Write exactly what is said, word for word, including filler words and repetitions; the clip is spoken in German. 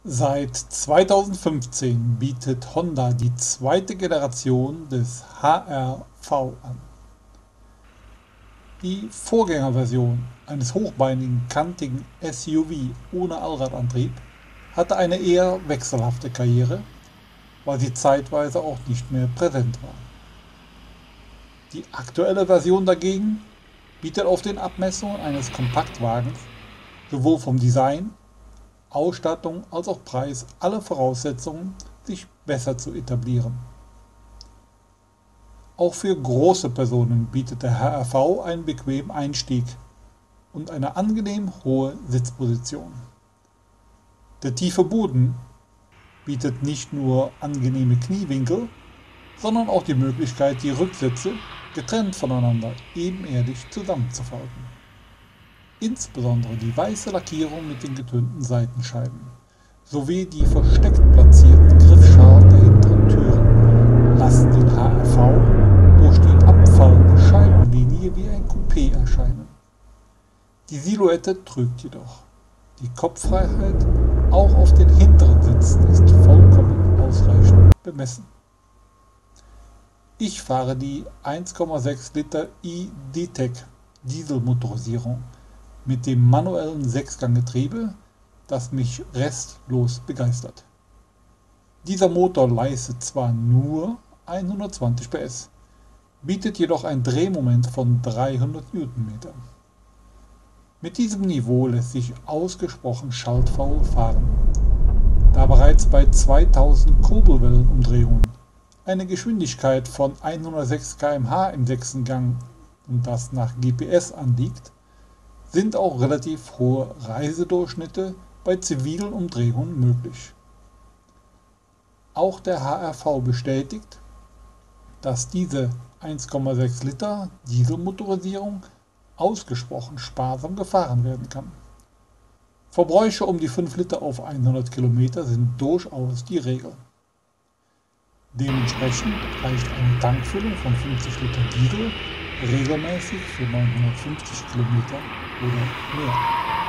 Seit zweitausendfünfzehn bietet Honda die zweite Generation des H R V an. Die Vorgängerversion eines hochbeinigen, kantigen S U V ohne Allradantrieb hatte eine eher wechselhafte Karriere, weil sie zeitweise auch nicht mehr präsent war. Die aktuelle Version dagegen bietet auf den Abmessungen eines Kompaktwagens sowohl vom Design, Ausstattung als auch Preis alle Voraussetzungen, sich besser zu etablieren. Auch für große Personen bietet der H R V einen bequemen Einstieg und eine angenehm hohe Sitzposition. Der tiefe Boden bietet nicht nur angenehme Kniewinkel, sondern auch die Möglichkeit, die Rücksitze getrennt voneinander ebenerdig zusammenzufalten. Insbesondere die weiße Lackierung mit den getönten Seitenscheiben sowie die versteckt platzierten Griffschalen der hinteren Türen lassen den H R V durch die abfallende Scheibenlinie wie ein Coupé erscheinen. Die Silhouette trügt jedoch. Die Kopffreiheit auch auf den hinteren Sitzen ist vollkommen ausreichend bemessen. Ich fahre die eins Komma sechs Liter e-D-Tech Dieselmotorisierung mit dem manuellen Sechsganggetriebe, das mich restlos begeistert. Dieser Motor leistet zwar nur hundertzwanzig P S, bietet jedoch ein Drehmoment von dreihundert Newtonmeter. Mit diesem Niveau lässt sich ausgesprochen schaltfaul fahren, da bereits bei zweitausend Kurbelwellenumdrehungen eine Geschwindigkeit von hundertsechs Kilometer pro Stunde im sechsten Gang und das nach G P S anliegt, sind auch relativ hohe Reisedurchschnitte bei zivilen Umdrehungen möglich. Auch der H R V bestätigt, dass diese eins Komma sechs Liter Dieselmotorisierung ausgesprochen sparsam gefahren werden kann. Verbräuche um die fünf Liter auf hundert Kilometer sind durchaus die Regel. Dementsprechend reicht eine Tankfüllung von fünfzig Liter Diesel regelmäßig für neunhundertfünfzig Kilometer oder mehr.